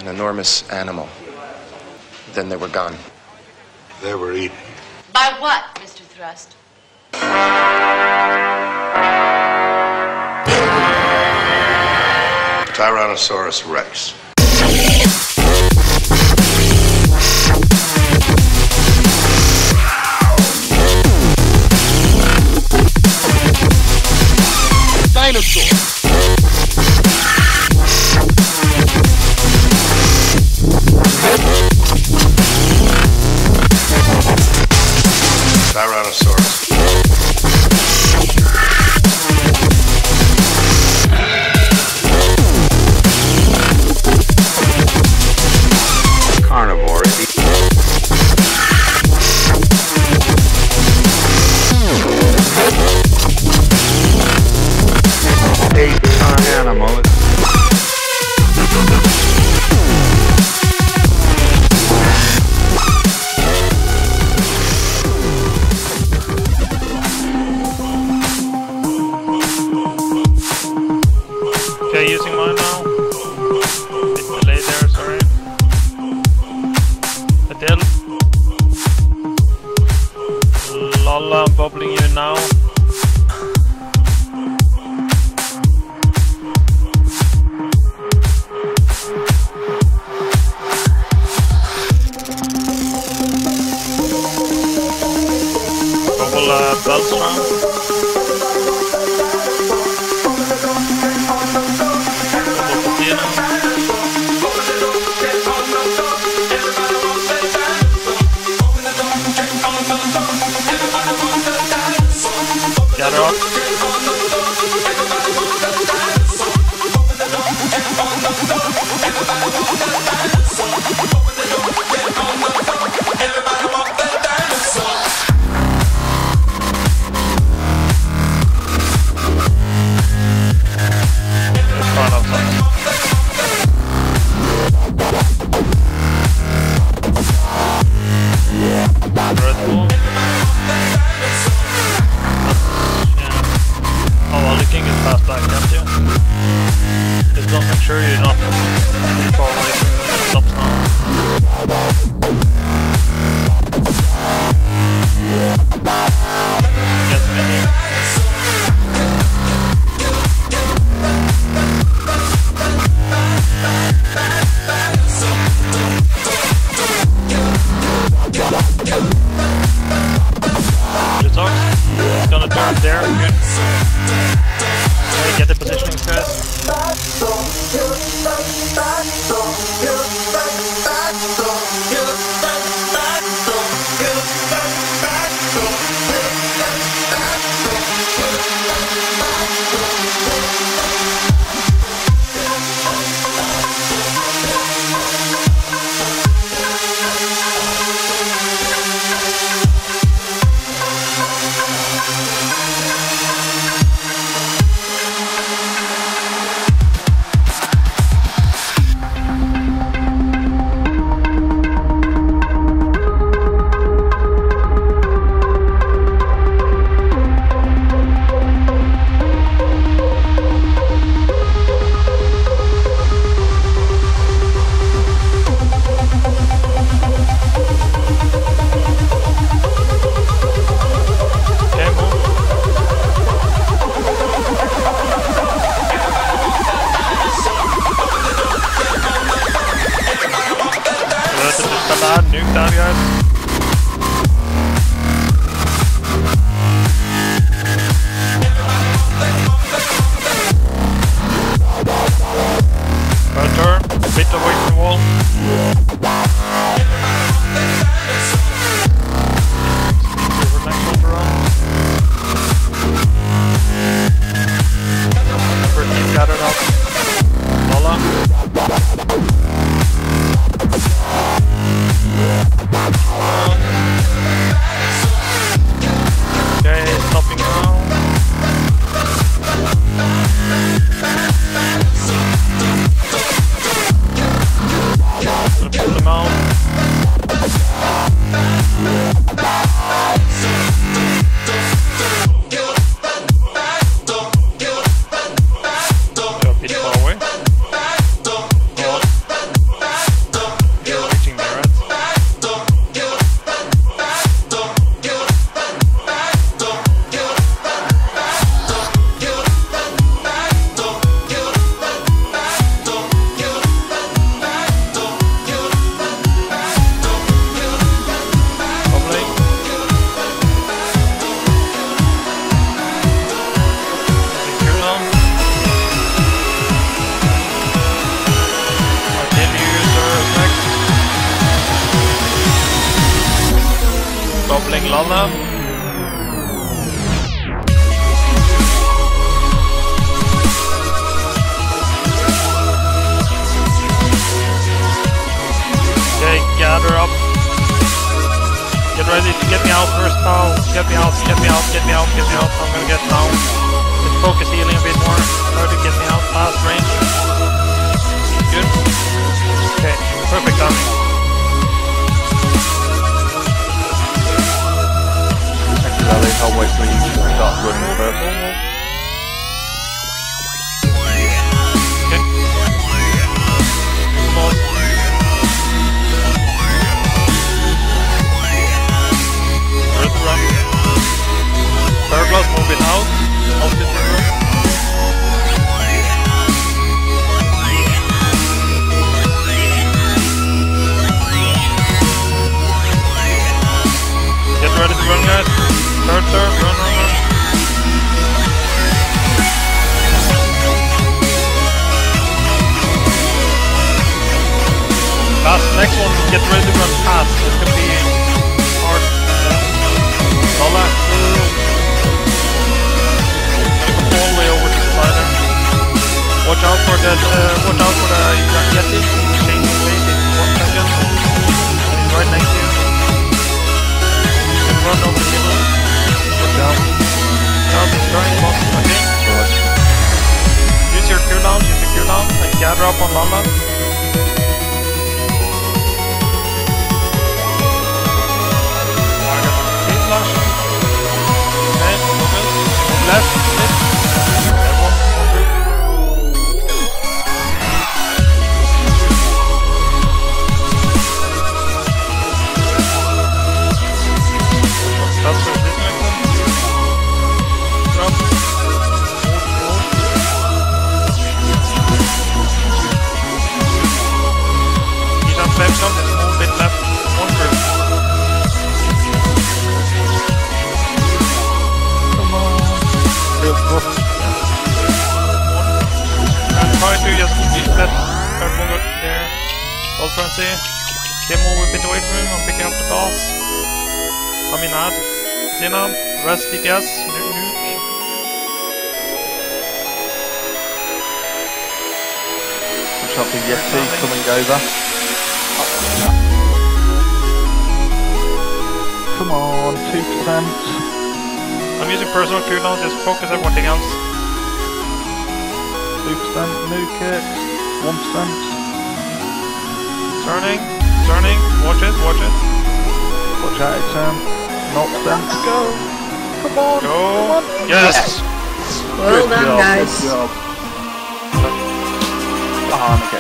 an enormous animal. Then they were gone. They were eaten. By what, Mr. Thrust? Tyrannosaurus Rex. Dinosaur. Tyrannosaurus. 8-ton animal. Okay, using mine now. Bit delayed there, sorry. Adele. Lola, I'm bubbling you now. Belstrom. Gather up. Nuke down, guys. Turn, a bit away from the wall. Everything gathered up. Lola. Okay, stopping now. Gonna pull them out. Go a bit Lala. Okay, gather up. Get ready to get me out first now. Get me out, get me out, get me out, get me out. I'm gonna get down. Let's focus healing a bit more. Try to get me out fast range. Good. Okay, perfect timing. Actually, I'll wait for you to start running first. Okay. Pause. Run. Burglas moving out of the room. Get ready to run, guys. Third, run. Next one, get ready to run fast. It's gonna be hard. Lola. All the way over to the spider. Watch out for the Yeti. Change the weight in 1 second. He's right next to you. Run over the middle. Watch out. He's trying boss. Okay. Use your cooldown, and gather up on Lala. Okay, move left, mid. Everyone, one group. That's where this makes sense. Drop. Move. He's on 5 shots, just move a bit left. One group. I'm trying to just keep that third there. Gold frenzy. Okay, move a bit away from him. I'm picking up the boss. I mean, add. Xena, rest DPS, nuke. Looks like the Yeti coming over. Come on, 2%. I'm using personal cooldown, just focus everything else. 2%, nuke it. 1%. Turning, watch it. Watch out, Sam. Not them to go. Come on. Go. Come on. Yes! Well done, guys. Good job.